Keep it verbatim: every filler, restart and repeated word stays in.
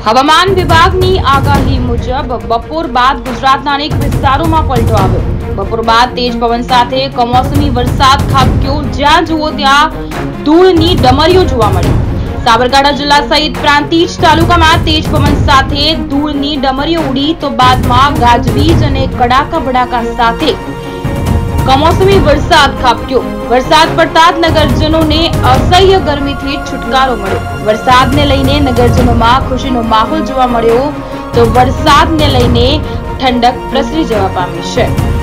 હવામાન વિભાગની આગાહી મુજબ બપોર બાદ ગુજરાતના અનેક વિસ્તારોમાં પલટો આવ્યો। બપોર બાદ તેજ પવન સાથે કમોસમી વરસાદ ખાબક્યો। જ્યાં જુઓ ત્યાં ધૂળની ડમરીઓ જોવા મળી। સાબરકાંઠા જિલ્લા સહિત પ્રાંતિજ તાલુકામાં તેજ પવન સાથે ધૂળની ડમરીઓ ઉડી તો બાદમાં ગાજવીજ અને કડાકા ભડાકા સાથે કમોસમી વરસાદ ખાબક્યો। વરસાદ પડતા જ નગરજનોને અસહ્ય ગરમીથી છુટકારો મળ્યો। વરસાદને લઈને નગરજનોમાં ખુશીનો માહોલ જોવા મળ્યો તો વરસાદને લઈને ઠંડક પ્રસરી જવા પામી છે।